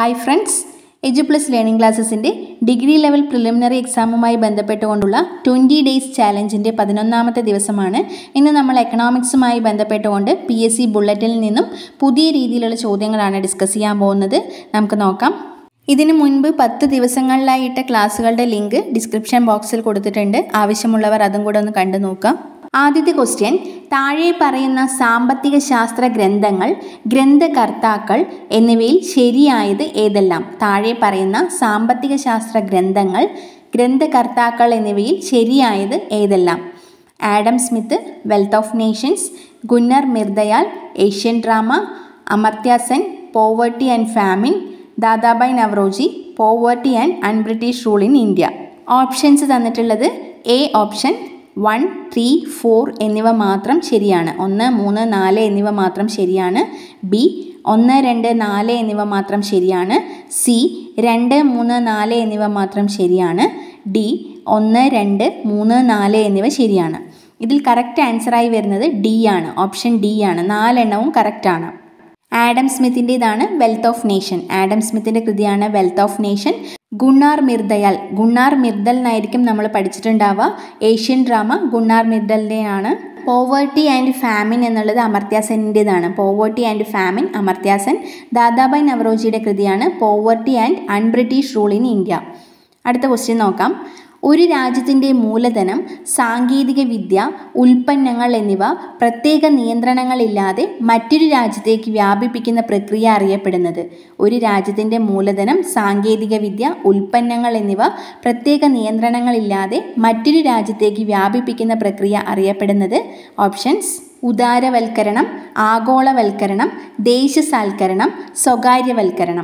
Hi friends, Eduplus learning ക്ലാസ്സസിൻ്റെ degree level preliminary എക്സാമുമായി ബന്ധപ്പെട്ടുകൊണ്ടുള്ള 20 ഡേയ്സ് ചാലഞ്ചിൻ്റെ 11ാമത്തെ ദിവസമാണ്. ഇന്ന് നമ്മൾ എക്കണോമിക്സുമായി ബന്ധപ്പെട്ടുകൊണ്ട് PSC ബുള്ളറ്റിനിൽ നിന്നും പുതിയ രീതിയിലുള്ള ചോദ്യങ്ങളാണ് ഡിസ്കസ് ചെയ്യാൻ പോകുന്നത്. നമുക്ക് നോക്കാം. ഇതിനു മുൻപ് 10 ദിവസങ്ങളിലായിട്ട ക്ലാസ്സുകളുടെ ലിങ്ക് ഡിസ്ക്രിപ്ഷൻ ബോക്സിൽ കൊടുത്തിട്ടുണ്ട്. ആവശ്യമുള്ളവർ അതും കൂടെ ഒന്ന് കണ്ടു നോക്കാം. ആദ്യത്തെ ക്വസ്റ്റ്യൻ, താഴെ പറയുന്ന സാമ്പത്തിക ശാസ്ത്ര ഗ്രന്ഥങ്ങൾ, ഗ്രന്ഥകർത്താക്കൾ എന്നിവയിൽ ശരിയായത് ഏതെല്ലാം? താഴെ പറയുന്ന സാമ്പത്തിക ശാസ്ത്ര ഗ്രന്ഥങ്ങൾ, ഗ്രന്ഥകർത്താക്കൾ എന്നിവയിൽ ശരിയായത് ഏതെല്ലാം? Adam Smith, wealth of nations; Gunnar Myrdal, Asian drama; Amartya Sen, poverty and famine; Dadabhai Naoroji, poverty and unbritish rule in India. Options തന്നിട്ടുള്ളത് എ ഓപ്ഷൻ 1, 3, 4 എന്നിവ മാത്രം ശരിയാണ്. 1, 3, 4 എന്നിവ മാത്രം ശരിയാണ്. ബി 1, 2, 4 എന്നിവ മാത്രം ശരിയാണ്. സി 2, 3, 4 എന്നിവ മാത്രം ശരിയാണ്. ഡി 1, 2, 3, 4 എന്നിവ ശരിയാണ്. ഇതിൽ കറക്റ്റ് ആൻസറായി വരുന്നത് ഡി ആണ്. ഓപ്ഷൻ ഡി ആണ്. 4 എണ്ണവും കറക്റ്റാണ്. ആഡം സ്മിത്തിൻ്റെതാണ് വെൽത്ത് ഓഫ് നേഷൻ. ആഡം സ്മിത്തിൻ്റെ കൃതിയാണ് wealth of nation. Gunnar Myrdal, Gunnar Myrdal എന്നായിരിക്കും നമ്മൾ പഠിച്ചിട്ടുണ്ടാവുക. ഏഷ്യൻ ഡ്രാമ ഗുണ്ണാർ മിർദലിൻ്റെയാണ്. പോവർട്ടി ആൻഡ് ഫാമിൻ എന്നുള്ളത് അമർത്യ സെന്നിൻ്റെതാണ്. Poverty and famine, Amartya Sen. Dadabhai നവറോജിയുടെ കൃതിയാണ് poverty and unbritish rule in India. അടുത്ത ക്വസ്റ്റ്യൻ നോക്കാം. ഒരു രാജ്യത്തിൻ്റെ മൂലധനം, സാങ്കേതിക വിദ്യ, ഉൽപ്പന്നങ്ങൾ എന്നിവ പ്രത്യേക നിയന്ത്രണങ്ങളില്ലാതെ മറ്റൊരു രാജ്യത്തേക്ക് വ്യാപിപ്പിക്കുന്ന പ്രക്രിയ അറിയപ്പെടുന്നത്? ഒരു രാജ്യത്തിൻ്റെ മൂലധനം, സാങ്കേതിക വിദ്യ, ഉൽപ്പന്നങ്ങൾ എന്നിവ പ്രത്യേക നിയന്ത്രണങ്ങളില്ലാതെ മറ്റൊരു രാജ്യത്തേക്ക് വ്യാപിപ്പിക്കുന്ന പ്രക്രിയ അറിയപ്പെടുന്നത്? ഓപ്ഷൻസ്: ഉദാരവൽക്കരണം, ആഗോളവൽക്കരണം, ദേശസാൽക്കരണം, സ്വകാര്യവൽക്കരണം.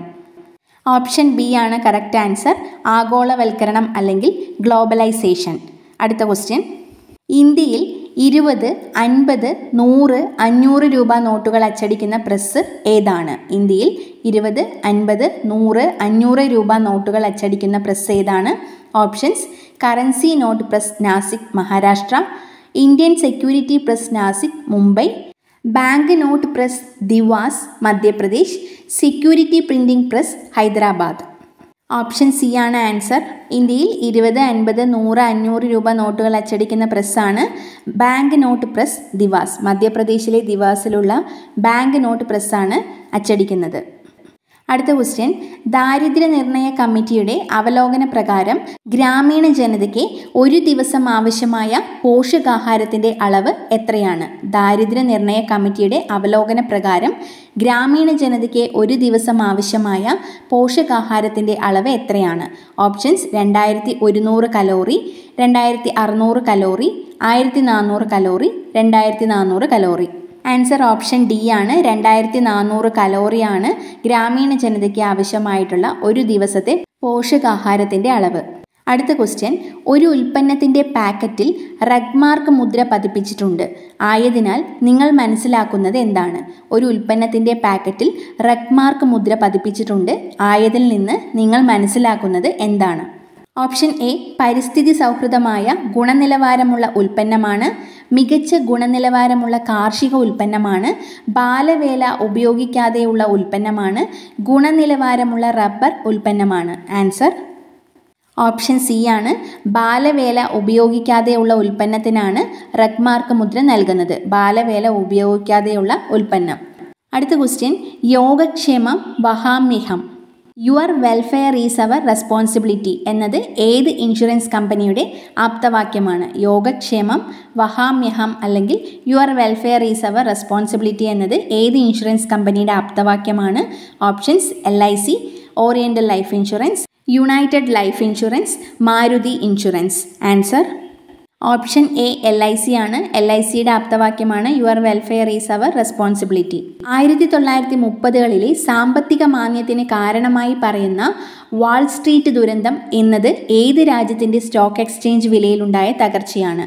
ഓപ്ഷൻ ബി ആണ് കറക്റ്റ് ആൻസർ. ആഗോളവൽക്കരണം അല്ലെങ്കിൽ ഗ്ലോബലൈസേഷൻ. അടുത്ത ക്വസ്റ്റ്യൻ, ഇന്ത്യയിൽ 20, 50, 100, 500 രൂപ നോട്ടുകൾ അച്ചടിക്കുന്ന പ്രസ് ഏതാണ്? ഇന്ത്യയിൽ 20, 50, 100, 500 രൂപ നോട്ടുകൾ അച്ചടിക്കുന്ന പ്രസ് ഏതാണ്? Options: currency note press Nashik, Maharashtra; Indian security press Nashik, Mumbai; bank note press Dewas, Madhya Pradesh; security printing press, Hyderabad. Option C ആണ് ആൻസർ. ഇന്ത്യയിൽ 20, 50, 100, 500 രൂപ നോട്ടുകൾ അച്ചടിക്കുന്ന പ്രസ്സാണ് ബാങ്ക് നോട്ട് പ്രസ് ദിവാസ്. മധ്യപ്രദേശിലെ ദിവാസിലുള്ള ബാങ്ക് നോട്ട് പ്രസ്സാണ് അച്ചടിക്കുന്നത്. അടുത്ത ക്വസ്റ്റ്യൻ, ദാരിദ്ര്യ നിർണയ കമ്മിറ്റിയുടെ അവലോകന പ്രകാരം ഗ്രാമീണ ജനതയ്ക്ക് ഒരു ദിവസം ആവശ്യമായ പോഷകാഹാരത്തിൻ്റെ അളവ് എത്രയാണ്? ദാരിദ്ര്യ നിർണയ കമ്മിറ്റിയുടെ അവലോകന പ്രകാരം ഗ്രാമീണ ജനതയ്ക്ക് ഒരു ദിവസം ആവശ്യമായ പോഷകാഹാരത്തിൻ്റെ അളവ് എത്രയാണ്? Options: 2100 calorie, 2600 calorie, 1400 calorie, 2400 calorie. Answer option D ആണ്. 2400 കലോറിയാണ് ഗ്രാമീണ ജനതയ്ക്ക് ആവശ്യമായിട്ടുള്ള ഒരു ദിവസത്തെ പോഷകാഹാരത്തിൻ്റെ അളവ്. അടുത്ത ക്വസ്റ്റ്യൻ, ഒരു ഉൽപ്പന്നത്തിൻ്റെ പാക്കറ്റിൽ റഗ്മാർക്ക് മുദ്ര പതിപ്പിച്ചിട്ടുണ്ട് ആയതിനാൽ നിങ്ങൾ മനസ്സിലാക്കുന്നത് എന്താണ്? ഒരു ഉൽപ്പന്നത്തിൻ്റെ പാക്കറ്റിൽ റഗ്മാർക്ക് മുദ്ര പതിപ്പിച്ചിട്ടുണ്ട് ആയതിൽ നിന്ന് നിങ്ങൾ മനസ്സിലാക്കുന്നത് എന്താണ്? ഓപ്ഷൻ എ പരിസ്ഥിതി സൗഹൃദമായ ഗുണനിലവാരമുള്ള ഉൽപ്പന്നമാണ്, മികച്ച ഗുണനിലവാരമുള്ള കാർഷിക ഉൽപ്പന്നമാണ്, ബാലവേല ഉപയോഗിക്കാതെയുള്ള ഉൽപ്പന്നമാണ്, ഗുണനിലവാരമുള്ള റബ്ബർ ഉൽപ്പന്നമാണ്. ആൻസർ ഓപ്ഷൻ സി ആണ്. ബാലവേല ഉപയോഗിക്കാതെയുള്ള ഉൽപ്പന്നത്തിനാണ് റഗ്മാർക്ക് മുദ്ര നൽകുന്നത്. ബാലവേല ഉപയോഗിക്കാതെയുള്ള ഉൽപ്പന്നം. അടുത്ത question, യോഗക്ഷേമം വഹാമ്യഹം, your welfare is our responsibility എന്നത് ഏത് ഇൻഷുറൻസ് കമ്പനിയുടെ ആപ്തവാക്യമാണ്? യോഗക്ഷേമം വഹാമ്യഹം അല്ലെങ്കിൽ your welfare is our responsibility എന്നത് ഏത് ഇൻഷുറൻസ് കമ്പനിയുടെ ആപ്തവാക്യമാണ്? Options: LIC, oriental life insurance, United life insurance, Maruti insurance. Answer option A LIC ആണ്. LICയുടെ ആപ്തവാക്യമാണ് your welfare is our responsibility. 1930കളിലെ സാമ്പത്തിക മാന്ദ്യത്തിന് കാരണമായി പറയുന്ന വാൾ സ്ട്രീറ്റ് ദുരന്തം എന്നത് ഏത് രാജ്യത്തിൻ്റെ സ്റ്റോക്ക് എക്സ്ചേഞ്ച് വിലയിലുണ്ടായ തകർച്ചയാണ്?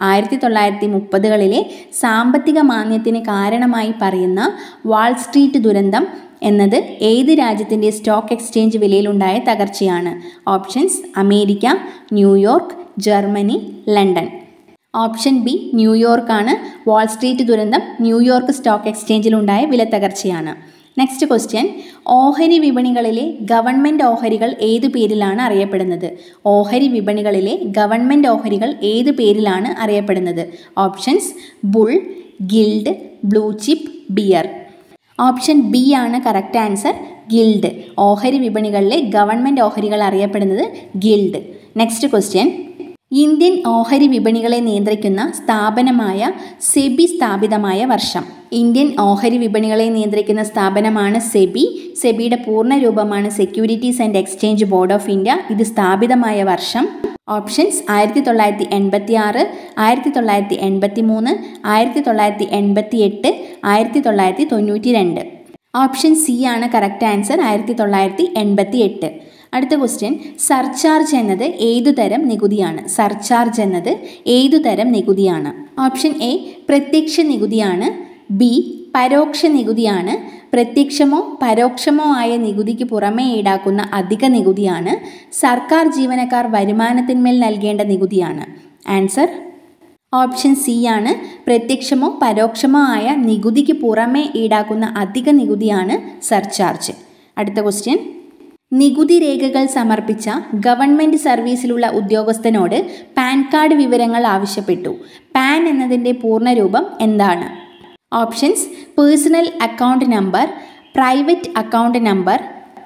1930കളിലെ സാമ്പത്തിക മാന്ദ്യത്തിന് കാരണമായി പറയുന്ന വാൾ സ്ട്രീറ്റ് ദുരന്തം എന്നത് ഏത് രാജ്യത്തിൻ്റെ സ്റ്റോക്ക് എക്സ്ചേഞ്ച് വിലയിലുണ്ടായ തകർച്ചയാണ്? Options: America, New York, Germany, London. Option B ന്യൂയോർക്കാണ്. വാൾ സ്ട്രീറ്റ് ദുരന്തം ന്യൂയോർക്ക് സ്റ്റോക്ക് എക്സ്ചേഞ്ചിലുണ്ടായ വില തകർച്ചയാണ്. നെക്സ്റ്റ് ക്വസ്റ്റ്യൻ, ഓഹരി വിപണികളിലെ ഗവൺമെൻറ് ഓഹരികൾ ഏതു പേരിലാണ് അറിയപ്പെടുന്നത്? ഓഹരി വിപണികളിലെ ഗവൺമെൻറ് ഓഹരികൾ ഏതു പേരിലാണ് അറിയപ്പെടുന്നത്? Options: bull, guild, blue chip, bear. Option B ആണ് കറക്റ്റ് ആൻസർ, ഗിൽഡ്. ഓഹരി വിപണികളിലെ ഗവൺമെൻറ് ഓഹരികൾ അറിയപ്പെടുന്നത് ഗിൽഡ്. നെക്സ്റ്റ് ക്വസ്റ്റ്യൻ, ഇന്ത്യൻ ഓഹരി വിപണികളെ നിയന്ത്രിക്കുന്ന സ്ഥാപനമായ സെബി സ്ഥാപിതമായ വർഷം. ഇന്ത്യൻ ഓഹരി വിപണികളെ നിയന്ത്രിക്കുന്ന സ്ഥാപനമാണ് സെബി. സെബിയുടെ പൂർണ്ണ രൂപമാണ് securities and exchange board of India. ഇത് സ്ഥാപിതമായ വർഷം. ഓപ്ഷൻസ്: 1986, 1983, 1988, 1992. ഓപ്ഷൻ സി ആണ് കറക്റ്റ് ആൻസർ, 1988. അടുത്ത ക്വസ്റ്റ്യൻ, സർചാർജ് എന്നത് ഏതുതരം നികുതിയാണ്? സർചാർജ് എന്നത് ഏതുതരം നികുതിയാണ്? ഓപ്ഷൻ എ പ്രത്യക്ഷ നികുതിയാണ്, ബി പരോക്ഷ നികുതിയാണ്, പ്രത്യക്ഷമോ പരോക്ഷമോ ആയ നികുതിക്ക് പുറമേ ഈടാക്കുന്ന അധിക നികുതിയാണ്, സർക്കാർ ജീവനക്കാർ വരുമാനത്തിന്മേൽ നൽകേണ്ട നികുതിയാണ്. ആൻസർ ഓപ്ഷൻ സി ആണ്, പ്രത്യക്ഷമോ പരോക്ഷമോ ആയ നികുതിക്ക് പുറമേ ഈടാക്കുന്ന അധിക നികുതിയാണ് സർചാർജ്. അടുത്ത ക്വസ്റ്റ്യൻ, നികുതി രേഖകൾ സമർപ്പിച്ച ഗവൺമെൻറ് സർവീസിലുള്ള ഉദ്യോഗസ്ഥനോട് പാൻ കാർഡ് വിവരങ്ങൾ ആവശ്യപ്പെട്ടു. പാൻ എന്നതിൻ്റെ പൂർണ്ണരൂപം എന്താണ്? Options: personal account number, private account number,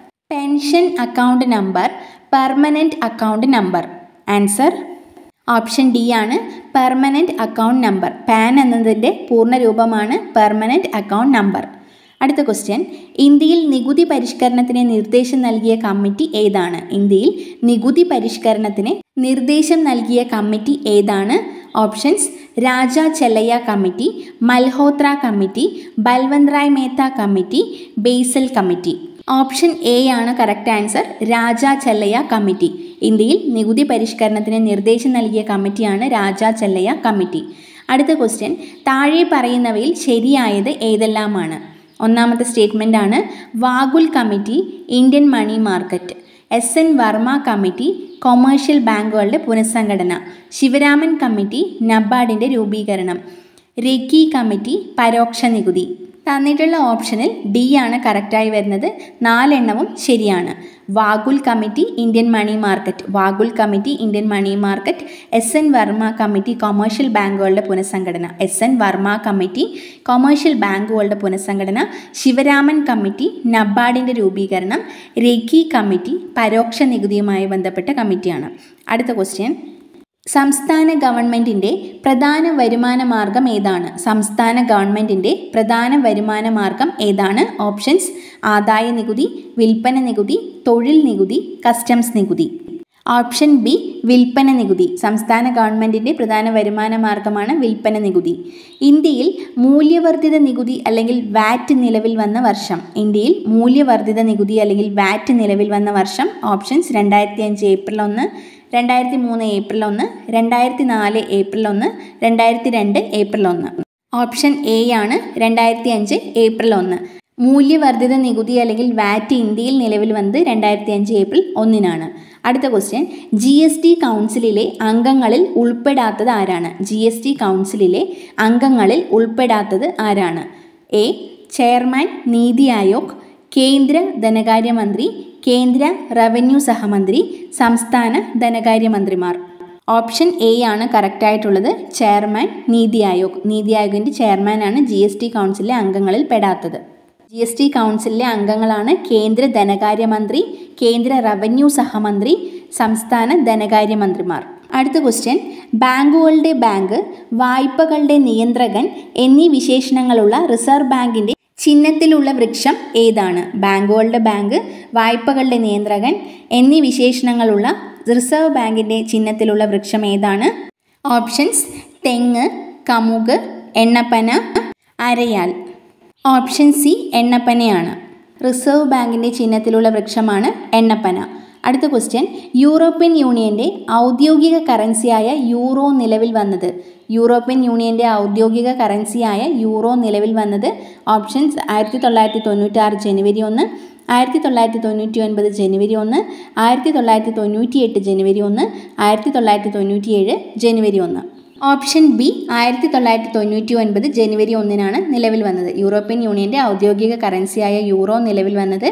pension account number, permanent account number. Answer option D ആണ്, പെർമനൻറ്റ് അക്കൗണ്ട് നമ്പർ. പാൻ എന്നതിൻ്റെ പൂർണ്ണരൂപമാണ് പെർമനൻറ്റ് അക്കൗണ്ട് നമ്പർ. അടുത്ത ക്വസ്റ്റ്യൻ, ഇന്ത്യയിൽ നികുതി പരിഷ്കരണത്തിന് നിർദ്ദേശം നൽകിയ കമ്മിറ്റി ഏതാണ്? ഇന്ത്യയിൽ നികുതി പരിഷ്കരണത്തിന് നിർദ്ദേശം നൽകിയ കമ്മിറ്റി ഏതാണ്? Options: Raja Chelliah committee, Malhotra committee, Balwant Rai Mehta committee, Basel committee. Option A ആണ് correct answer, Raja Chelliah committee. ഇന്ത്യയിൽ നികുതി പരിഷ്കരണത്തിന് നിർദ്ദേശം നൽകിയ കമ്മിറ്റിയാണ് രാജാ ചെല്ലയ്യ കമ്മിറ്റി. അടുത്ത ക്വസ്റ്റ്യൻ, താഴെ പറയുന്നവയിൽ ശരിയായത് ഏതെല്ലാമാണ്? ഒന്നാമത്തെ സ്റ്റേറ്റ്മെൻ്റ് ആണ്, Vaghul committee Indian money market, S N. Varma committee commercial ബാങ്കുകളുടെ പുനഃസംഘടന, ശിവരാമൻ കമ്മിറ്റി നബാർഡിൻ്റെ രൂപീകരണം, റെക്കി കമ്മിറ്റി പരോക്ഷ നികുതി. തന്നിട്ടുള്ള ഓപ്ഷനിൽ ഡി ആണ് കറക്റ്റായി വരുന്നത്. 4 എണ്ണവും ശരിയാണ്. Vaghul committee Indian money market, Vaghul committee Indian money market, S N. Varma committee commercial ബാങ്കുകളുടെ പുനഃസംഘടന, എസ്.എൻ. വർമ്മ കമ്മിറ്റി കൊമേഴ്ഷ്യൽ ബാങ്കുകളുടെ പുനഃസംഘടന, ശിവരാമൻ കമ്മിറ്റി നബാർഡിൻ്റെ രൂപീകരണം, റെക്കി കമ്മിറ്റി പരോക്ഷ നികുതിയുമായി ബന്ധപ്പെട്ട കമ്മിറ്റിയാണ്. അടുത്ത ക്വസ്റ്റ്യൻ, സംസ്ഥാന ഗവൺമെൻറ്റിൻ്റെ പ്രധാന വരുമാന മാർഗം ഏതാണ്? സംസ്ഥാന ഗവൺമെൻറ്റിൻ്റെ പ്രധാന വരുമാന മാർഗം ഏതാണ്? ഓപ്ഷൻസ്: ആദായ നികുതി, വിൽപ്പന നികുതി, തൊഴിൽ നികുതി, കസ്റ്റംസ് നികുതി. ഓപ്ഷൻ ബി വിൽപ്പന നികുതി. സംസ്ഥാന ഗവൺമെൻറ്റിൻ്റെ പ്രധാന വരുമാന മാർഗമാണ് വിൽപ്പന നികുതി. ഇന്ത്യയിൽ മൂല്യവർദ്ധിത നികുതി അല്ലെങ്കിൽ വാറ്റ് നിലവിൽ വന്ന വർഷം. ഇന്ത്യയിൽ മൂല്യവർദ്ധിത നികുതി അല്ലെങ്കിൽ വാറ്റ് നിലവിൽ വന്ന വർഷം. Options: 2005 April 1, 2003 April 1, 2004 April 1, 2002 April 1. Option A ആണ് 2005 ഏപ്രിൽ 1. മൂല്യവർദ്ധിത നികുതി അല്ലെങ്കിൽ വാറ്റ് ഇന്ത്യയിൽ നിലവിൽ വന്നത് 2005 ഏപ്രിൽ 1-നാണ്. അടുത്ത ക്വസ്റ്റ്യൻ, GST കൗൺസിലിലെ അംഗങ്ങളിൽ ഉൾപ്പെടാത്തത് ആരാണ്? GST കൗൺസിലിലെ അംഗങ്ങളിൽ ഉൾപ്പെടാത്തത് ആരാണ്? എ ചെയർമാൻ നീതി ആയോഗ്, കേന്ദ്ര ധനകാര്യമന്ത്രി, കേന്ദ്ര റവന്യൂ സഹമന്ത്രി, സംസ്ഥാന ധനകാര്യമന്ത്രിമാർ. ഓപ്ഷൻ എ ആണ് കറക്റ്റായിട്ടുള്ളത്, ചെയർമാൻ നീതി ആയോഗ്. നീതി ആയോഗിൻ്റെ ചെയർമാനാണ് GST കൗൺസിലിലെ അംഗങ്ങളിൽ പെടാത്തത്. GST കൗൺസിലിലെ അംഗങ്ങളാണ് കേന്ദ്ര ധനകാര്യമന്ത്രി, കേന്ദ്ര റവന്യൂ സഹമന്ത്രി, സംസ്ഥാന ധനകാര്യമന്ത്രിമാർ. അടുത്ത ക്വസ്റ്റ്യൻ, ബാങ്കുകളുടെ ബാങ്ക്, വായ്പകളുടെ നിയന്ത്രകൻ എന്നീ വിശേഷണങ്ങളുള്ള റിസർവ് ബാങ്കിൻ്റെ ചിഹ്നത്തിലുള്ള വൃക്ഷം ഏതാണ്? ബാങ്കുകളുടെ ബാങ്ക്, വായ്പകളുടെ നിയന്ത്രകൻ എന്നീ വിശേഷണങ്ങളുള്ള റിസർവ് ബാങ്കിൻ്റെ ചിഹ്നത്തിലുള്ള വൃക്ഷം ഏതാണ്? ഓപ്ഷൻസ്: തെങ്ങ്, കമുക്, എണ്ണപ്പന, അരയാൽ. ഓപ്ഷൻ സി എണ്ണപ്പനയാണ്. റിസർവ് ബാങ്കിൻ്റെ ചിഹ്നത്തിലുള്ള വൃക്ഷമാണ് എണ്ണപ്പന. അടുത്ത ക്വസ്റ്റ്യൻ, യൂറോപ്യൻ യൂണിയൻ്റെ ഔദ്യോഗിക കറൻസിയായ യൂറോ നിലവിൽ വന്നത്. യൂറോപ്യൻ യൂണിയൻ്റെ ഔദ്യോഗിക കറൻസിയായ യൂറോ നിലവിൽ വന്നത്. ഓപ്ഷൻസ്: 1996 ജനുവരി 1, 1999 ജനുവരി 1, 1998 ജനുവരി 1, 1997 ജനുവരി 1. ഓപ്ഷൻ ബി 1999 ജനുവരി 1 നിലവിൽ വന്നത്. യൂറോപ്യൻ യൂണിയൻ്റെ ഔദ്യോഗിക കറൻസിയായ യൂറോ നിലവിൽ വന്നത്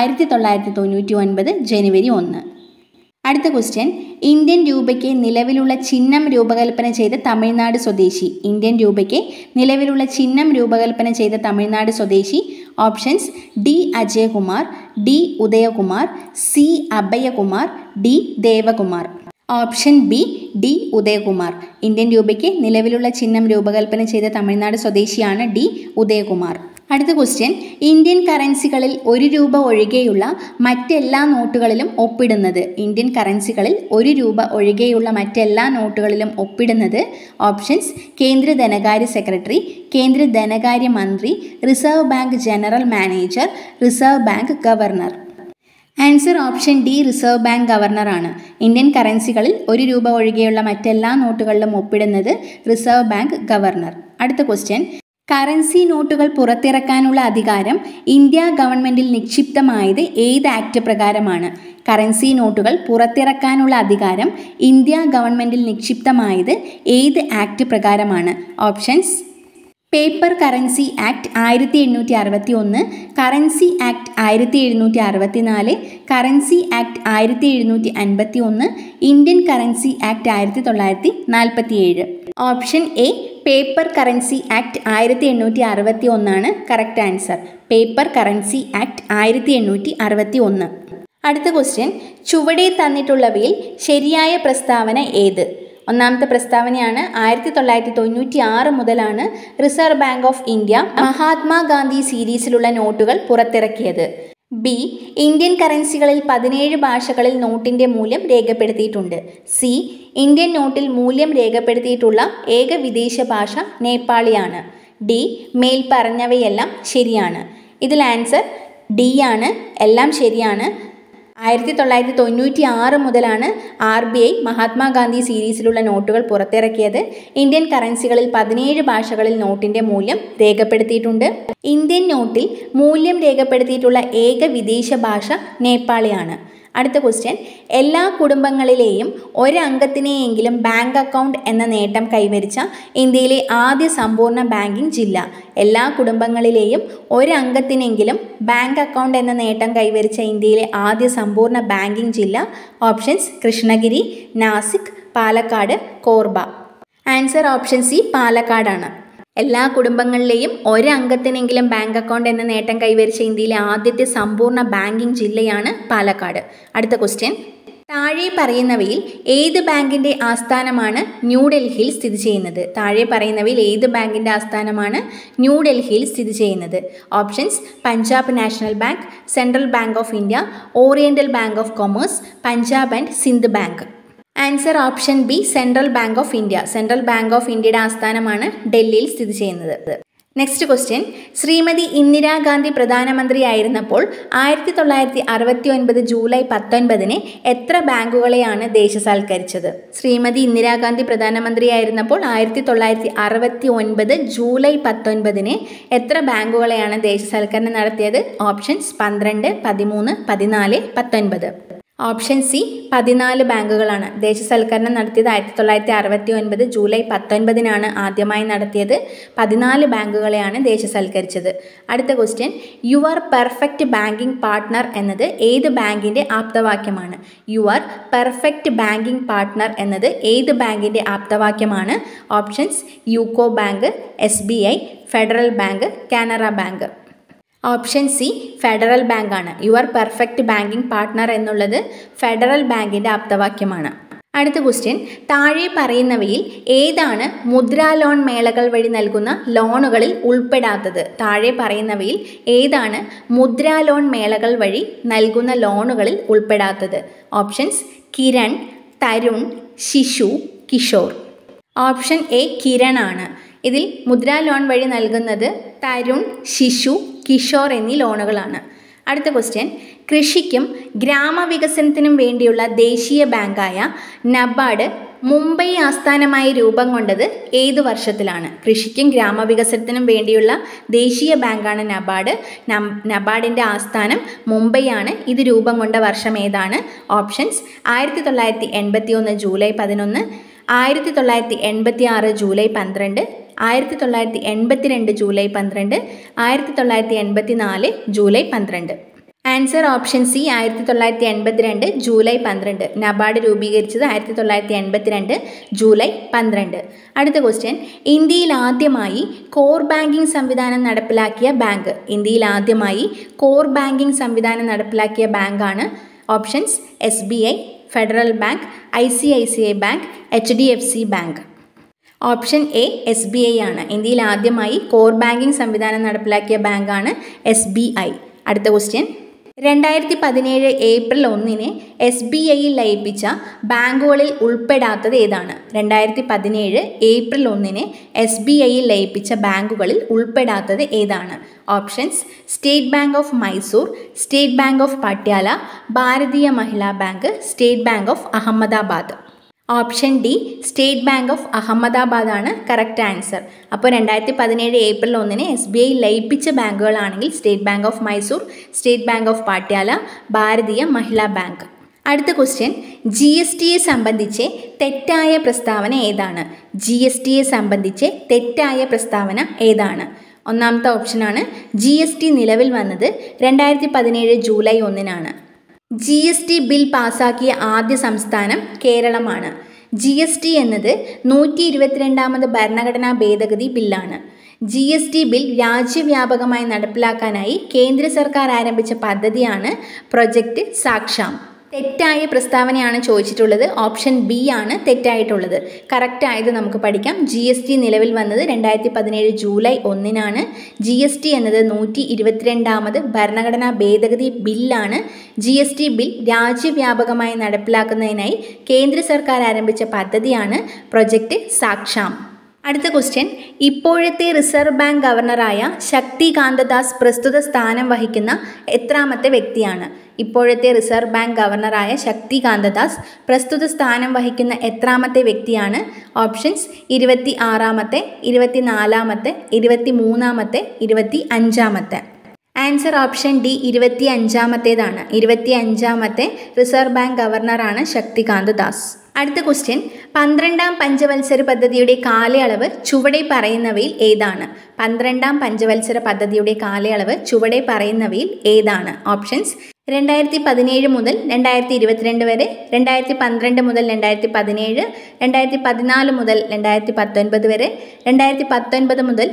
1999 ജനുവരി 1. അടുത്ത ക്വസ്റ്റ്യൻ, ഇന്ത്യൻ രൂപയ്ക്ക് നിലവിലുള്ള ചിഹ്നം രൂപകൽപ്പന ചെയ്ത തമിഴ്നാട് സ്വദേശി. ഇന്ത്യൻ രൂപയ്ക്ക് നിലവിലുള്ള ചിഹ്നം രൂപകൽപ്പന ചെയ്ത തമിഴ്നാട് സ്വദേശി. Options: D Ajayakumar, D Udayakumar, C Abhayakumar, D Devakumar. Option B D Udayakumar. Indian രൂപയ്ക്ക് നിലവിലുള്ള ചിഹ്നം രൂപകൽപ്പന ചെയ്ത തമിഴ്നാട് സ്വദേശിയാണ് ഡി ഉദയകുമാർ. അടുത്ത ക്വസ്റ്റ്യൻ, ഇന്ത്യൻ കറൻസികളിൽ 1 രൂപ ഒഴികെയുള്ള മറ്റെല്ലാ നോട്ടുകളിലും ഒപ്പിടുന്നത്. ഇന്ത്യൻ കറൻസികളിൽ 1 രൂപ ഒഴികെയുള്ള മറ്റെല്ലാ നോട്ടുകളിലും ഒപ്പിടുന്നത്. ഓപ്ഷൻസ്: കേന്ദ്ര ധനകാര്യ സെക്രട്ടറി, കേന്ദ്ര ധനകാര്യ മന്ത്രി, reserve bank general manager, reserve bank governor. Answer option D reserve bank ഗവർണറാണ്. ഇന്ത്യൻ കറൻസികളിൽ 1 രൂപ ഒഴികെയുള്ള മറ്റെല്ലാ നോട്ടുകളിലും ഒപ്പിടുന്നത് റിസർവ് ബാങ്ക് ഗവർണർ. അടുത്ത ക്വസ്റ്റ്യൻ, കറൻസി നോട്ടുകൾ പുറത്തിറക്കാനുള്ള അധികാരം ഇന്ത്യ ഗവൺമെൻറ്റിൽ നിക്ഷിപ്തമായത് ഏത് ആക്ട് പ്രകാരമാണ്? കറൻസി നോട്ടുകൾ പുറത്തിറക്കാനുള്ള അധികാരം ഇന്ത്യ ഗവൺമെൻറ്റിൽ നിക്ഷിപ്തമായത് ഏത് ആക്ട് പ്രകാരമാണ്? Options: paper currency act 1861, currency act 1764, currency act 1751, Indian currency act 1947. Option A paper currency act 1861 correct answer. Paper currency act 1861. അടുത്ത ക്വസ്റ്റ്യൻ, ചുവടെ തന്നിട്ടുള്ളവയിൽ ശരിയായ പ്രസ്താവന ഏത്? ഒന്നാമത്തെ പ്രസ്താവനയാണ് 1996 മുതലാണ് reserve bank of India Mahatma Gandhi സീരീസിലുള്ള നോട്ടുകൾ പുറത്തിറക്കിയത്. ബി ഇന്ത്യൻ കറൻസികളിൽ 17 ഭാഷകളിൽ നോട്ടിൻ്റെ മൂല്യം രേഖപ്പെടുത്തിയിട്ടുണ്ട്. സി ഇന്ത്യൻ നോട്ടിൽ മൂല്യം രേഖപ്പെടുത്തിയിട്ടുള്ള ഏക വിദേശ ഭാഷ നേപ്പാളിയാണ്. ഡി മേൽ പറഞ്ഞവയെല്ലാം ശരിയാണ്. ഇതിൽ ആൻസർ ഡി ആണ്. എല്ലാം ശരിയാണ്. 1996 മുതലാണ് RBI മഹാത്മാഗാന്ധി സീരീസിലുള്ള നോട്ടുകൾ പുറത്തിറക്കിയത്. ഇന്ത്യൻ കറൻസികളിൽ 17 ഭാഷകളിൽ നോട്ടിൻ്റെ മൂല്യം രേഖപ്പെടുത്തിയിട്ടുണ്ട്. ഇന്ത്യൻ നോട്ടിൽ മൂല്യം രേഖപ്പെടുത്തിയിട്ടുള്ള ഏക വിദേശ ഭാഷ നേപ്പാളിയാണ്. അടുത്ത ക്വസ്റ്റ്യൻ, എല്ലാ കുടുംബങ്ങളിലെയും ഒരംഗത്തിനെയെങ്കിലും ബാങ്ക് അക്കൗണ്ട് എന്ന നേട്ടം കൈവരിച്ച ഇന്ത്യയിലെ ആദ്യ സമ്പൂർണ്ണ ബാങ്കിംഗ് ജില്ല. എല്ലാ കുടുംബങ്ങളിലെയും ഒരംഗത്തിനെങ്കിലും ബാങ്ക് അക്കൗണ്ട് എന്ന നേട്ടം കൈവരിച്ച ഇന്ത്യയിലെ ആദ്യ സമ്പൂർണ്ണ ബാങ്കിംഗ് ജില്ല. Options: Krishnagiri, Nashik, Palakkad, Korba. Answer option C പാലക്കാടാണ്. എല്ലാ കുടുംബങ്ങളിലെയും ഒരംഗത്തിനെങ്കിലും ബാങ്ക് അക്കൗണ്ട് എന്ന നേട്ടം കൈവരിച്ച ഇന്ത്യയിലെ ആദ്യത്തെ സമ്പൂർണ്ണ ബാങ്കിംഗ് ജില്ലയാണ് പാലക്കാട്. അടുത്ത ക്വസ്റ്റ്യൻ, താഴെ പറയുന്നവയിൽ ഏത് ബാങ്കിൻ്റെ ആസ്ഥാനമാണ് ന്യൂഡൽഹിയിൽ സ്ഥിതി ചെയ്യുന്നത്? താഴെ പറയുന്നവയിൽ ഏത് ബാങ്കിൻ്റെ ആസ്ഥാനമാണ് ന്യൂഡൽഹിയിൽ സ്ഥിതി ചെയ്യുന്നത്? Options: Punjab national bank, central bank of India, oriental bank of commerce, Punjab and Sindh bank. Answer option B central bank of India. Central bank of ഇന്ത്യയുടെ ആസ്ഥാനമാണ് ഡൽഹിയിൽ സ്ഥിതി ചെയ്യുന്നത്. നെക്സ്റ്റ് ക്വസ്റ്റ്യൻ, ശ്രീമതി ഇന്ദിരാഗാന്ധി പ്രധാനമന്ത്രിയായിരുന്നപ്പോൾ 1969 ജൂലൈ 19 എത്ര ബാങ്കുകളെയാണ് ദേശസാൽക്കരിച്ചത്? ശ്രീമതി ഇന്ദിരാഗാന്ധി പ്രധാനമന്ത്രിയായിരുന്നപ്പോൾ 1969 ജൂലൈ 19 എത്ര ബാങ്കുകളെയാണ് ദേശസാൽക്കരണം നടത്തിയത്? ഓപ്ഷൻസ്: 12, 13, 14, 19. ഓപ്ഷൻ സി 14 ബാങ്കുകളാണ്. ദേശസൽക്കരണം നടത്തിയത് 1969 ജൂലൈ 19 ആദ്യമായി നടത്തിയത്. 14 ബാങ്കുകളെയാണ് ദേശസൽക്കരിച്ചത്. അടുത്ത question, your perfect banking partner എന്നത് ഏത് ബാങ്കിൻ്റെ ആപ്തവാക്യമാണ്? യുവർ പെർഫെക്റ്റ് ബാങ്കിംഗ് പാർട്ട്ണർ എന്നത് ഏത് ബാങ്കിൻ്റെ ആപ്തവാക്യമാണ്? Options: UCO bank, SBI, federal bank, Canara bank. Option C federal ബാങ്കാണ്. യുവർ പെർഫെക്റ്റ് ബാങ്കിംഗ് പാർട്ട്ണർ എന്നുള്ളത് ഫെഡറൽ ബാങ്കിൻ്റെ ആപ്തവാക്യമാണ്. അടുത്ത ക്വസ്റ്റ്യൻ, താഴെ പറയുന്നവയിൽ ഏതാണ് മുദ്രാ ലോൺ മേളകൾ വഴി നൽകുന്ന ലോണുകളിൽ ഉൾപ്പെടാത്തത്? താഴെ പറയുന്നവയിൽ ഏതാണ് മുദ്രാ ലോൺ മേളകൾ വഴി നൽകുന്ന ലോണുകളിൽ ഉൾപ്പെടാത്തത്? Options: Kiran, Tarun, Shishu, Kishore. Option A Kiran ആണ്. ഇതിൽ മുദ്രാ ലോൺ വഴി നൽകുന്നത് തരുൺ, ശിശു, കിഷോർ എന്നീ ലോണുകളാണ്. അടുത്ത ക്വസ്റ്റ്യൻ, കൃഷിക്കും ഗ്രാമവികസനത്തിനും വേണ്ടിയുള്ള ദേശീയ ബാങ്കായ നബാർഡ് മുംബൈ ആസ്ഥാനമായി രൂപം കൊണ്ടത് ഏതു വർഷത്തിലാണ്? കൃഷിക്കും ഗ്രാമവികസനത്തിനും വേണ്ടിയുള്ള ദേശീയ ബാങ്കാണ് നബാർഡ്. നബാർഡിൻ്റെ ആസ്ഥാനം മുംബൈയാണ്. ഇത് രൂപം കൊണ്ട വർഷം ഏതാണ്? Options: 1981 July 11, 1986 July 12, 1982 July 12, 1984 July 12. Answer option C 1982 July 12. NABARD രൂപീകരിച്ചത് 1982 ജൂലൈ 12. അടുത്ത ക്വസ്റ്റ്യൻ, ഇന്ത്യയിൽ ആദ്യമായി കോർ ബാങ്കിംഗ് സംവിധാനം നടപ്പിലാക്കിയ ബാങ്ക്. ഇന്ത്യയിൽ ആദ്യമായി കോർ ബാങ്കിംഗ് സംവിധാനം നടപ്പിലാക്കിയ ബാങ്കാണ് options SBI, federal bank, ICICI bank, HDFC bank. Option A SBI ആണ്. ഇന്ത്യയിൽ ആദ്യമായി കോർ ബാങ്കിംഗ് സംവിധാനം നടപ്പിലാക്കിയ ബാങ്കാണ് SBI. അടുത്ത ക്വസ്റ്റ്യൻ, 2017 ഏപ്രിൽ 1 SBIയിൽ ലയിപ്പിച്ച ബാങ്കുകളിൽ ഉൾപ്പെടാത്തത് ഏതാണ്? 2017 ഏപ്രിൽ 1 SBIയിൽ ലയിപ്പിച്ച ബാങ്കുകളിൽ ഉൾപ്പെടാത്തത് ഏതാണ്? Options state bank of Mysore, state bank of Patiala, Bharatiya Mahila bank, state bank of Ahmedabad. Option D state bank of Ahmedabad ആണ് കറക്റ്റ് ആൻസർ. അപ്പോൾ 2017 ഏപ്രിൽ 1 SBI ലയിപ്പിച്ച ബാങ്കുകളാണെങ്കിൽ state bank of Mysore, state bank of Patiala, Bharatiya Mahila bank. അടുത്ത ക്വസ്റ്റ്യൻ, GSTയെ സംബന്ധിച്ച് തെറ്റായ പ്രസ്താവന ഏതാണ്? GSTയെ സംബന്ധിച്ച് തെറ്റായ പ്രസ്താവന ഏതാണ്? ഒന്നാമത്തെ ഓപ്ഷനാണ് GST നിലവിൽ വന്നത് 2017 ജൂലൈ 1 GST ബിൽ പാസാക്കിയ ആദ്യ സംസ്ഥാനം കേരളമാണ്. GST എന്നത് 122ാമത് ഭരണഘടനാ ഭേദഗതി ബില്ലാണ്. GST ബിൽ രാജ്യവ്യാപകമായി നടപ്പിലാക്കാനായി കേന്ദ്ര സർക്കാർ ആരംഭിച്ച പദ്ധതിയാണ് പ്രൊജക്റ്റ് സാക്ഷാം. തെറ്റായ പ്രസ്താവനയാണ് ചോദിച്ചിട്ടുള്ളത്. ഓപ്ഷൻ ബി ആണ് തെറ്റായിട്ടുള്ളത്. കറക്റ്റ് ആയത് നമുക്ക് പഠിക്കാം. GST നിലവിൽ വന്നത് 2017 ജൂലൈ 1 GST എന്നത് 122ാമത് ഭരണഘടനാ ഭേദഗതി ബില്ലാണ്. GST ബിൽ രാജ്യവ്യാപകമായി നടപ്പിലാക്കുന്നതിനായി കേന്ദ്ര സർക്കാർ ആരംഭിച്ച പദ്ധതിയാണ് പ്രൊജക്റ്റ് സാക്ഷാം. അടുത്ത ക്വസ്റ്റ്യൻ, ഇപ്പോഴത്തെ റിസർവ് ബാങ്ക് ഗവർണറായ ശക്തി കാന്തദാസ് പ്രസ്തുത സ്ഥാനം വഹിക്കുന്ന എത്രാമത്തെ വ്യക്തിയാണ്? ഇപ്പോഴത്തെ റിസർവ് ബാങ്ക് ഗവർണറായ ശക്തി കാന്തദാസ് പ്രസ്തുത സ്ഥാനം വഹിക്കുന്ന എത്രാമത്തെ വ്യക്തിയാണ്? ഓപ്ഷൻസ് 26ാമത്തെ, 24ാമത്തെ, 23ാമത്തെ, 25ാമത്തെ. ആൻസർ ഓപ്ഷൻ ഡി 25ാമത്തേതാണ്. 25ാമത്തെ റിസർവ് ബാങ്ക് ഗവർണറാണ് ശക്തികാന്ത ദാസ്. അടുത്ത ക്വസ്റ്റ്യൻ, 12ാം പഞ്ചവത്സര പദ്ധതിയുടെ കാലയളവ് ചുവടെ പറയുന്നവയിൽ ഏതാണ്? 12ാം പഞ്ചവത്സര പദ്ധതിയുടെ കാലയളവ് ചുവടെ പറയുന്നവയിൽ ഏതാണ്? ഓപ്ഷൻസ് 2017 മുതൽ 2022 വരെ, 2012 മുതൽ 2017, 2014 മുതൽ 2019 വരെ, 2019 മുതൽ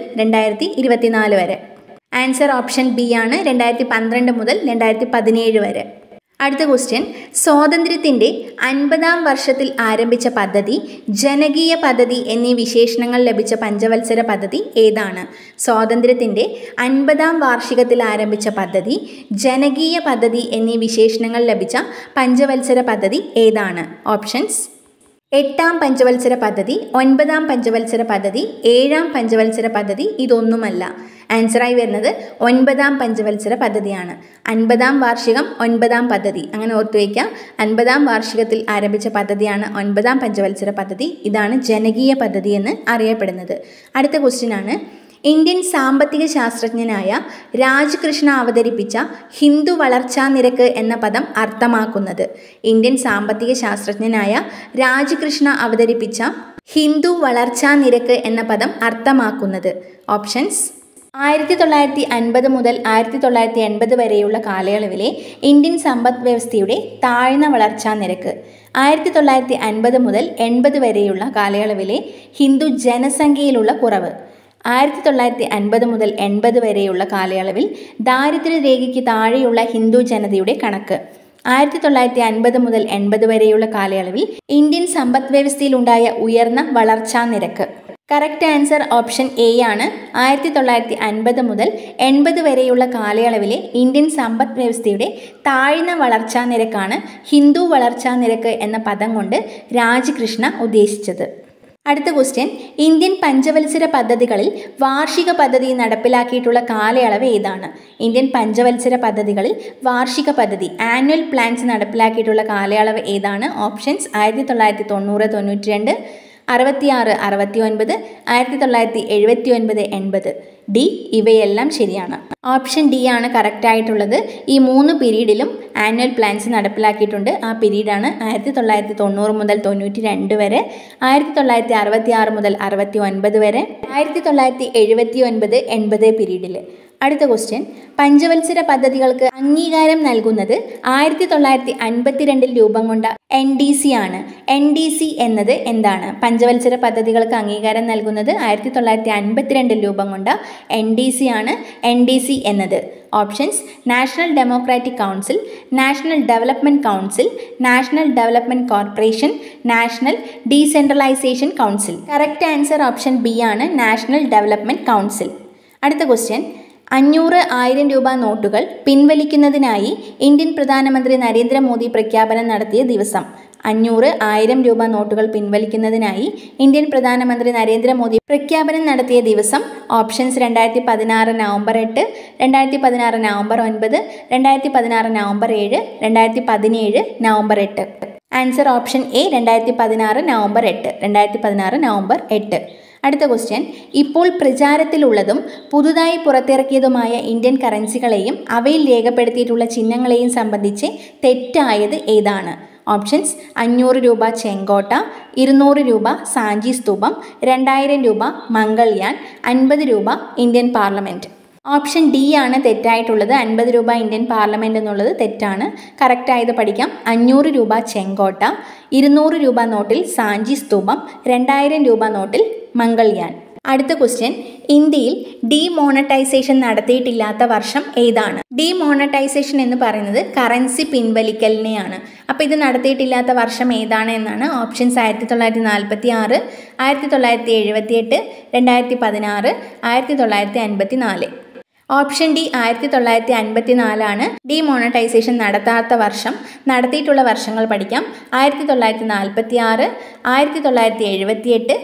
2024 വരെ. ആൻസർ ഓപ്ഷൻ ബി ആണ്, 2012 മുതൽ 2017 വരെ. അടുത്ത ക്വസ്റ്റ്യൻ, സ്വാതന്ത്ര്യത്തിൻ്റെ 50ാം വർഷത്തിൽ ആരംഭിച്ച പദ്ധതി, ജനകീയ പദ്ധതി എന്നീ വിശേഷണങ്ങൾ ലഭിച്ച പഞ്ചവത്സര പദ്ധതി ഏതാണ്? സ്വാതന്ത്ര്യത്തിൻ്റെ 50ാം വാർഷികത്തിൽ ആരംഭിച്ച പദ്ധതി, ജനകീയ പദ്ധതി എന്നീ വിശേഷണങ്ങൾ ലഭിച്ച പഞ്ചവത്സര പദ്ധതി ഏതാണ്? ഓപ്ഷൻസ് 8ാം പഞ്ചവത്സര പദ്ധതി, 9ാം പഞ്ചവത്സര പദ്ധതി, 7ാം പഞ്ചവത്സര പദ്ധതി, ഇതൊന്നുമല്ല. ആൻസറായി വരുന്നത് 9ാം പഞ്ചവത്സര പദ്ധതിയാണ്. 50ാം വാർഷികം 9ാം പദ്ധതി, അങ്ങനെ ഓർത്തു വയ്ക്കാം. 50ാം വാർഷികത്തിൽ ആരംഭിച്ച പദ്ധതിയാണ് 9ാം പഞ്ചവത്സര പദ്ധതി. ഇതാണ് ജനകീയ പദ്ധതി എന്ന് അറിയപ്പെടുന്നത്. അടുത്ത ക്വസ്റ്റ്യനാണ്, ഇന്ത്യൻ സാമ്പത്തിക ശാസ്ത്രജ്ഞനായ രാജകൃഷ്ണ അവതരിപ്പിച്ച ഹിന്ദു വളർച്ചാ നിരക്ക് എന്ന പദം അർത്ഥമാക്കുന്നത്? ഇന്ത്യൻ സാമ്പത്തിക ശാസ്ത്രജ്ഞനായ രാജകൃഷ്ണ അവതരിപ്പിച്ച ഹിന്ദു വളർച്ചാ നിരക്ക് എന്ന പദം അർത്ഥമാക്കുന്നത്? ഓപ്ഷൻസ് 1950 മുതൽ 1980 വരെയുള്ള കാലയളവിലെ ഇന്ത്യൻ സമ്പദ് വ്യവസ്ഥയുടെ താഴ്ന്ന വളർച്ചാ നിരക്ക്, 1950 മുതൽ 80 വരെയുള്ള കാലയളവിലെ ഹിന്ദു ജനസംഖ്യയിലുള്ള കുറവ്, 1950 മുതൽ 80 വരെയുള്ള കാലയളവിൽ ദാരിദ്ര്യരേഖയ്ക്ക് താഴെയുള്ള ഹിന്ദു ജനതയുടെ കണക്ക്, 1950 മുതൽ 80 വരെയുള്ള കാലയളവിൽ ഇന്ത്യൻ സമ്പദ് വ്യവസ്ഥയിലുണ്ടായ ഉയർന്ന വളർച്ചാ നിരക്ക്. കറക്റ്റ് ആൻസർ ഓപ്ഷൻ എ ആണ്. 1950 മുതൽ 80 വരെയുള്ള കാലയളവിലെ ഇന്ത്യൻ സമ്പദ് വ്യവസ്ഥയുടെ താഴ്ന്ന വളർച്ചാ നിരക്കാണ് ഹിന്ദു വളർച്ചാ നിരക്ക് എന്ന പദം കൊണ്ട് രാജകൃഷ്ണ ഉദ്ദേശിച്ചത്. അടുത്ത ക്വസ്റ്റ്യൻ, ഇന്ത്യൻ പഞ്ചവത്സര പദ്ധതികളിൽ വാർഷിക പദ്ധതി നടപ്പിലാക്കിയിട്ടുള്ള കാലയളവ് ഏതാണ്? ഇന്ത്യൻ പഞ്ചവത്സര പദ്ധതികളിൽ വാർഷിക പദ്ധതി ആനുവൽ പ്ലാൻസ് നടപ്പിലാക്കിയിട്ടുള്ള കാലയളവ് ഏതാണ്? ഓപ്ഷൻസ് 1990, 92, 66, 69, 1979, 80. ഡി ഇവയെല്ലാം ശരിയാണ്. ഓപ്ഷൻ ഡി ആണ് കറക്റ്റ് ആയിട്ടുള്ളത്. ഈ 3 പീരീഡിലും ആനുവൽ പ്ലാൻസ് നടപ്പിലാക്കിയിട്ടുണ്ട്. ആ പീരീഡാണ് 1990 മുതൽ 92 വരെ, 1966 മുതൽ 69 വരെ, 1979, 80 പീരീഡിൽ. അടുത്ത ക്വസ്റ്റ്യൻ, പഞ്ചവത്സര പദ്ധതികൾക്ക് അംഗീകാരം നൽകുന്നത് 1952 രൂപം കൊണ്ട NDC ആണ്. NDC എന്നത് എന്താണ്? പഞ്ചവത്സര പദ്ധതികൾക്ക് അംഗീകാരം നൽകുന്നത് 1952 രൂപം കൊണ്ട NDC ആണ്. NDC എന്നത് options: national democratic council, national development council, national development corporation, national decentralisation council. Correct answer option B ആണ്, നാഷണൽ ഡെവലപ്മെൻറ്റ് കൗൺസിൽ. അടുത്ത ക്വസ്റ്റ്യൻ, 500, 1000 രൂപ നോട്ടുകൾ പിൻവലിക്കുന്നതിനായി ഇന്ത്യൻ പ്രധാനമന്ത്രി നരേന്ദ്രമോദി പ്രഖ്യാപനം നടത്തിയ ദിവസം. 500, 1000 രൂപ നോട്ടുകൾ പിൻവലിക്കുന്നതിനായി ഇന്ത്യൻ പ്രധാനമന്ത്രി നരേന്ദ്രമോദി പ്രഖ്യാപനം നടത്തിയ ദിവസം. Options: 2016 November 8, 2016 November 9, 2016 November 7, 2017 November 8. Answer option A, 2016 November 8. 2016 November 8. അടുത്ത ക്വസ്റ്റ്യൻ, ഇപ്പോൾ പ്രചാരത്തിലുള്ളതും പുതുതായി പുറത്തിറക്കിയതുമായ ഇന്ത്യൻ കറൻസികളെയും അവയിൽ രേഖപ്പെടുത്തിയിട്ടുള്ള ചിഹ്നങ്ങളെയും സംബന്ധിച്ച് തെറ്റായത് ഏതാണ്? ഓപ്ഷൻസ്: 500 രൂപ ചെങ്കോട്ട, 200 രൂപ സാഞ്ചി സ്തൂപം, 2000 രൂപ മംഗൾയാൻ, 50 രൂപ ഇന്ത്യൻ പാർലമെൻറ്റ്. ഓപ്ഷൻ ഡി ആണ് തെറ്റായിട്ടുള്ളത്. 50 രൂപ ഇന്ത്യൻ പാർലമെൻറ്റ് എന്നുള്ളത് തെറ്റാണ്. കറക്റ്റായത് പഠിക്കാം. 500 രൂപ ചെങ്കോട്ട, 200 രൂപ നോട്ടിൽ സാഞ്ചി സ്തൂപം, 2000 രൂപ നോട്ടിൽ മംഗൾയാൻ. അടുത്ത ക്വസ്റ്റ്യൻ, ഇന്ത്യയിൽ ഡീമോണറ്റൈസേഷൻ നടത്തിയിട്ടില്ലാത്ത വർഷം ഏതാണ്? ഡീമോണറ്റൈസേഷൻ എന്ന് പറയുന്നത് കറൻസി പിൻവലിക്കലിനെയാണ്. അപ്പോൾ ഇത് നടത്തിയിട്ടില്ലാത്ത വർഷം ഏതാണ് എന്നാണ്. ഓപ്ഷൻസ്: 1946, 1978, 2016, 1954. ഓപ്ഷൻ ഡി 1954 ആണ് ഡീമോണറ്റൈസേഷൻ നടത്താത്ത വർഷം. നടത്തിയിട്ടുള്ള വർഷങ്ങൾ പഠിക്കാം. 1946, 1978,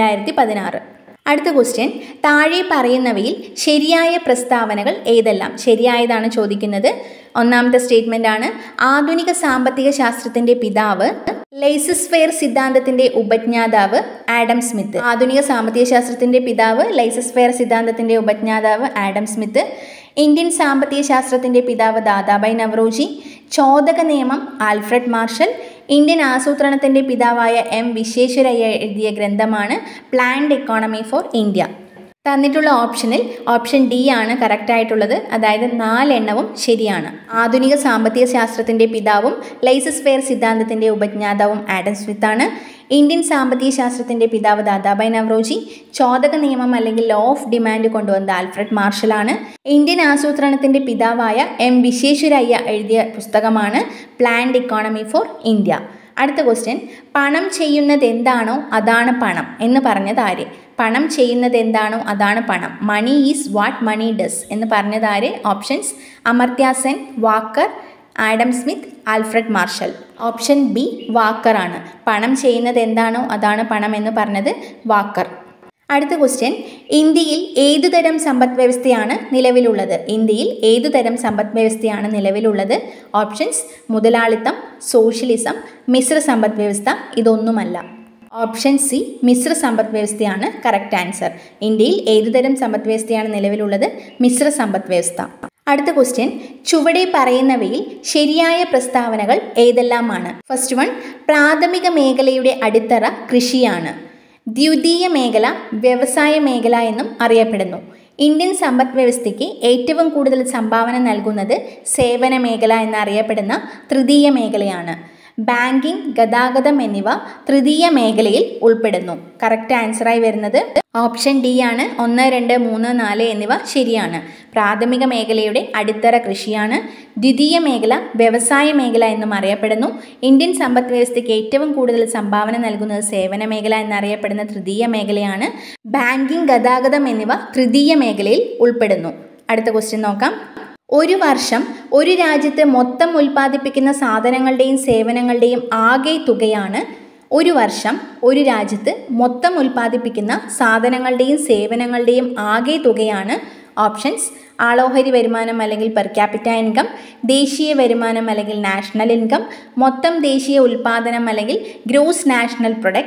2016. അടുത്ത ക്വസ്റ്റ്യൻ, താഴെ പറയുന്നവയിൽ ശരിയായ പ്രസ്താവനകൾ ഏതെല്ലാം? ശരിയായതാണ് ചോദിക്കുന്നത്. ഒന്നാമത്തെ സ്റ്റേറ്റ്മെൻ്റ് ആണ്, ആധുനിക സാമ്പത്തിക ശാസ്ത്രത്തിൻ്റെ പിതാവ്, ലെയ്സസ് ഫെയർ സിദ്ധാന്തത്തിൻ്റെ ഉപജ്ഞാതാവ് ആഡം സ്മിത്ത്. ആധുനിക സാമ്പത്തിക ശാസ്ത്രത്തിൻ്റെ പിതാവ്, ലെയ്സസ് ഫെയർ സിദ്ധാന്തത്തിൻ്റെ ഉപജ്ഞാതാവ് ആഡം സ്മിത്ത്. ഇന്ത്യൻ സാമ്പത്തിക ശാസ്ത്രത്തിൻ്റെ പിതാവ് ദാദാബായ് നവറോജി. ചോദക നിയമം ആൽഫ്രഡ് മാർഷൽ. ഇന്ത്യൻ ആസൂത്രണത്തിൻ്റെ പിതാവായ M. വിശ്വേശ്വരയ്യ എഴുതിയ ഗ്രന്ഥമാണ് പ്ലാൻഡ് എക്കോണമി ഫോർ ഇന്ത്യ. തന്നിട്ടുള്ള ഓപ്ഷനിൽ ഓപ്ഷൻ ഡി ആണ് കറക്റ്റായിട്ടുള്ളത്. അതായത് 4 എണ്ണവും ശരിയാണ്. ആധുനിക സാമ്പത്തിക ശാസ്ത്രത്തിൻ്റെ പിതാവും ലെയ്സസ് ഫെയർ സിദ്ധാന്തത്തിൻ്റെ ഉപജ്ഞാതാവും ആഡം സ്മിത്ത് ആണ്. ഇന്ത്യൻ സാമ്പത്തിക ശാസ്ത്രത്തിൻ്റെ പിതാവ് ദാദാബായ് നവറോജി. ചോദക നിയമം അല്ലെങ്കിൽ ലോ ഓഫ് ഡിമാൻഡ് കൊണ്ടുവന്നത് ആൽഫ്രഡ് മാർഷലാണ്. ഇന്ത്യൻ ആസൂത്രണത്തിൻ്റെ പിതാവായ M. വിശ്വേശ്വരയ്യ എഴുതിയ പുസ്തകമാണ് പ്ലാൻഡ് എക്കോണമി ഫോർ ഇന്ത്യ. അടുത്ത ക്വസ്റ്റ്യൻ, പണം ചെയ്യുന്നത് എന്താണോ അതാണ് പണം എന്ന് പറഞ്ഞത് ആര്? പണം ചെയ്യുന്നത് എന്താണോ അതാണ് പണം. Money is what money does എന്ന് പറഞ്ഞത് ആര്? Options: Amartya Sen, Walker, Adam Smith, Alfred Marshall. Option B Walker ആണ്. പണം ചെയ്യുന്നത് എന്താണോ അതാണ് പണം എന്ന് പറഞ്ഞത് വാക്കർ. അടുത്ത ക്വസ്റ്റ്യൻ, ഇന്ത്യയിൽ ഏതുതരം സമ്പദ് വ്യവസ്ഥയാണ് നിലവിലുള്ളത്? ഇന്ത്യയിൽ ഏതുതരം സമ്പദ് വ്യവസ്ഥയാണ് നിലവിലുള്ളത്? ഓപ്ഷൻസ്: മുതലാളിത്തം, സോഷ്യലിസം, മിശ്ര സമ്പദ് വ്യവസ്ഥ. ഇതൊന്നുമല്ല. ഓപ്ഷൻ സി മിശ്ര സമ്പദ് വ്യവസ്ഥയാണ് കറക്റ്റ് ആൻസർ. ഇന്ത്യയിൽ ഏതുതരം സമ്പദ് വ്യവസ്ഥയാണ് നിലവിലുള്ളത്? മിശ്ര സമ്പദ് വ്യവസ്ഥ. അടുത്ത ക്വസ്റ്റ്യൻ, ചുവടെ പറയുന്നവയിൽ ശരിയായ പ്രസ്താവനകൾ ഏതെല്ലാമാണ്? ഫസ്റ്റ് വൺ, പ്രാഥമിക മേഖലയുടെ അടിത്തറ കൃഷിയാണ്. ദ്വിതീയ മേഖല വ്യവസായ മേഖല എന്നും അറിയപ്പെടുന്നു. ഇന്ത്യൻ സമ്പദ് വ്യവസ്ഥയ്ക്ക് ഏറ്റവും കൂടുതൽ സംഭാവന നൽകുന്നത് സേവന മേഖല എന്നറിയപ്പെടുന്ന തൃതീയ മേഖലയാണ്. ബാങ്കിംഗ്, ഗതാഗതം എന്നിവ തൃതീയ മേഖലയിൽ ഉൾപ്പെടുന്നു. കറക്റ്റ് ആൻസറായി വരുന്നത് ഓപ്ഷൻ ഡി ആണ്. 1, 2, 3, 4 എന്നിവ ശരിയാണ്. പ്രാഥമിക മേഖലയുടെ അടിത്തറ കൃഷിയാണ്. ദ്വിതീയ മേഖല വ്യവസായ മേഖല എന്നും അറിയപ്പെടുന്നു. ഇന്ത്യൻ സമ്പദ് വ്യവസ്ഥയ്ക്ക് ഏറ്റവും കൂടുതൽ സംഭാവന നൽകുന്നത് സേവന മേഖല എന്നറിയപ്പെടുന്ന തൃതീയ മേഖലയാണ്. ബാങ്കിംഗ്, ഗതാഗതം എന്നിവ തൃതീയ മേഖലയിൽ ഉൾപ്പെടുന്നു. അടുത്ത ക്വസ്റ്റ്യൻ നോക്കാം. ഒരു വർഷം ഒരു രാജ്യത്ത് മൊത്തം ഉൽപ്പാദിപ്പിക്കുന്ന സാധനങ്ങളുടെയും സേവനങ്ങളുടെയും ആകെ തുകയാണ്. ഒരു വർഷം ഒരു രാജ്യത്ത് മൊത്തം ഉൽപ്പാദിപ്പിക്കുന്ന സാധനങ്ങളുടെയും സേവനങ്ങളുടെയും ആകെ തുകയാണ്. ഓപ്ഷൻസ്: ആളോഹരി വരുമാനം അല്ലെങ്കിൽ പെർ ക്യാപിറ്റ ഇൻകം, ദേശീയ വരുമാനം അല്ലെങ്കിൽ നാഷണൽ ഇൻകം, മൊത്തം ദേശീയ ഉൽപ്പാദനം അല്ലെങ്കിൽ ഗ്രോസ് നാഷണൽ പ്രൊഡക്റ്റ്,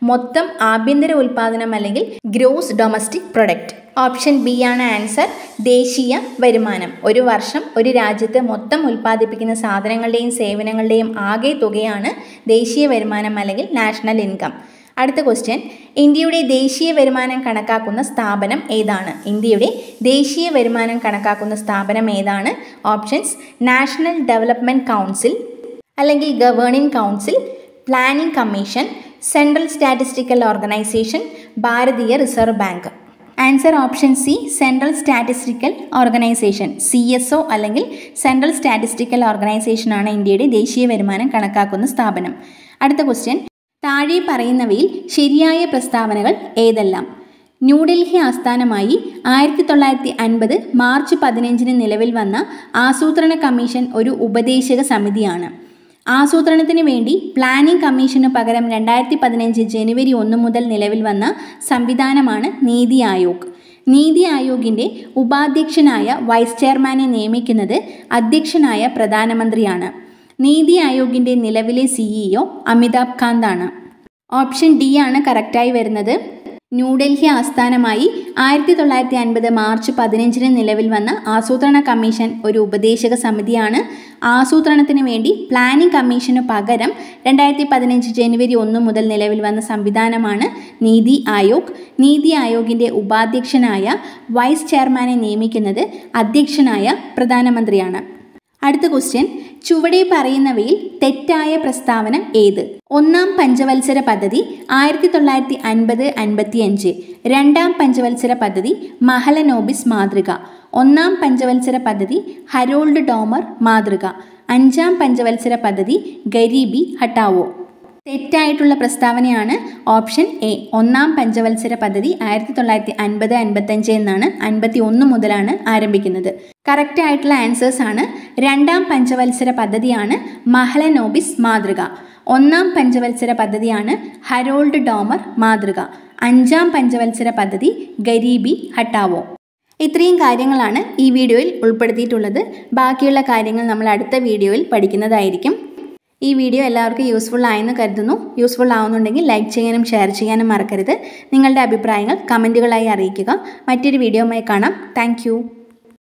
മൊത്തം ആഭ്യന്തര ഉൽപ്പാദനം അല്ലെങ്കിൽ gross domestic product. Option B ആണ് ആൻസർ, ദേശീയ വരുമാനം. ഒരു വർഷം ഒരു രാജ്യത്ത് മൊത്തം ഉൽപ്പാദിപ്പിക്കുന്ന സാധനങ്ങളുടെയും സേവനങ്ങളുടെയും ആകെ തുകയാണ് ദേശീയ വരുമാനം അല്ലെങ്കിൽ നാഷണൽ ഇൻകം. അടുത്ത ക്വസ്റ്റ്യൻ, ഇന്ത്യയുടെ ദേശീയ വരുമാനം കണക്കാക്കുന്ന സ്ഥാപനം ഏതാണ്? ഇന്ത്യയുടെ ദേശീയ വരുമാനം കണക്കാക്കുന്ന സ്ഥാപനം ഏതാണ്? ഓപ്ഷൻസ്: നാഷണൽ ഡെവലപ്മെൻറ്റ് കൗൺസിൽ അല്ലെങ്കിൽ governing council, planning commission, central statistical organisation, Bharatiya reserve bank. Answer option C, central statistical organisation. CSO അല്ലെങ്കിൽ സെൻട്രൽ സ്റ്റാറ്റിസ്റ്റിക്കൽ ഓർഗനൈസേഷൻ ആണ് ഇന്ത്യയുടെ ദേശീയ വരുമാനം കണക്കാക്കുന്ന സ്ഥാപനം. അടുത്ത ക്വസ്റ്റ്യൻ, താഴെ പറയുന്നവയിൽ ശരിയായ പ്രസ്താവനകൾ ഏതെല്ലാം? ന്യൂഡൽഹി ആസ്ഥാനമായി 1950 മാർച്ച് 15 നിലവിൽ വന്ന ആസൂത്രണ കമ്മീഷൻ ഒരു ഉപദേശക സമിതിയാണ്. ആസൂത്രണത്തിന് വേണ്ടി പ്ലാനിംഗ് കമ്മീഷന് പകരം 2015 ജനുവരി 1 മുതൽ നിലവിൽ വന്ന സംവിധാനമാണ് നീതി ആയോഗ്. നീതി ആയോഗിൻ്റെ ഉപാധ്യക്ഷനായ വൈസ് ചെയർമാനെ നിയമിക്കുന്നത് അധ്യക്ഷനായ പ്രധാനമന്ത്രിയാണ്. നീതി ആയോഗിൻ്റെ നിലവിലെ CEO അമിതാഭ് കാന്ത് ആണ്. ഓപ്ഷൻ ഡി ആണ് കറക്റ്റായി വരുന്നത്. ന്യൂഡൽഹി ആസ്ഥാനമായി 1950 മാർച്ച് 15 നിലവിൽ വന്ന ആസൂത്രണ കമ്മീഷൻ ഒരു ഉപദേശക സമിതിയാണ്. ആസൂത്രണത്തിന് വേണ്ടി പ്ലാനിംഗ് കമ്മീഷന് പകരം 2015 ജനുവരി 1 മുതൽ നിലവിൽ വന്ന സംവിധാനമാണ് നീതി ആയോഗ്. നീതി ആയോഗിൻ്റെ ഉപാധ്യക്ഷനായ വൈസ് ചെയർമാനെ നിയമിക്കുന്നത് അധ്യക്ഷനായ പ്രധാനമന്ത്രിയാണ്. അടുത്ത ക്വസ്റ്റ്യൻ, ചുവടെ പറയുന്നവയിൽ തെറ്റായ പ്രസ്താവന ഏത്? ഒന്നാം പഞ്ചവത്സര പദ്ധതി 1950-55, രണ്ടാം പഞ്ചവത്സര പദ്ധതി മഹലനോബിസ് മാതൃക, ഒന്നാം പഞ്ചവത്സര പദ്ധതി ഹരോൾഡ് ഡോമർ മാതൃക, അഞ്ചാം പഞ്ചവത്സര പദ്ധതി ഗരീബി ഹട്ടാവോ. തെറ്റായിട്ടുള്ള പ്രസ്താവനയാണ് ഓപ്ഷൻ എ, ഒന്നാം പഞ്ചവത്സര പദ്ധതി 1950-55 എന്നാണ്, 51 മുതലാണ് ആരംഭിക്കുന്നത്. കറക്റ്റ് ആയിട്ടുള്ള ആൻസേഴ്സ് ആണ്: രണ്ടാം പഞ്ചവത്സര പദ്ധതിയാണ് മഹലനോബിസ് മാതൃക, ഒന്നാം പഞ്ചവത്സര പദ്ധതിയാണ് ഹരോൾഡ് ഡോമർ മാതൃക, അഞ്ചാം പഞ്ചവത്സര പദ്ധതി ഗരീബി ഹട്ടാവോ. ഇത്രയും കാര്യങ്ങളാണ് ഈ വീഡിയോയിൽ ഉൾപ്പെടുത്തിയിട്ടുള്ളത്. ബാക്കിയുള്ള കാര്യങ്ങൾ നമ്മൾ അടുത്ത വീഡിയോയിൽ പഠിക്കുന്നതായിരിക്കും. ഈ വീഡിയോ എല്ലാവർക്കും യൂസ്ഫുൾ ആയെന്ന് കരുതുന്നു. യൂസ്ഫുൾ ആവുന്നുണ്ടെങ്കിൽ ലൈക്ക് ചെയ്യാനും ഷെയർ ചെയ്യാനും മറക്കരുത്. നിങ്ങളുടെ അഭിപ്രായങ്ങൾ കമൻറ്റുകളായി അറിയിക്കുക. മറ്റൊരു വീഡിയോയുമായി കാണാം. താങ്ക്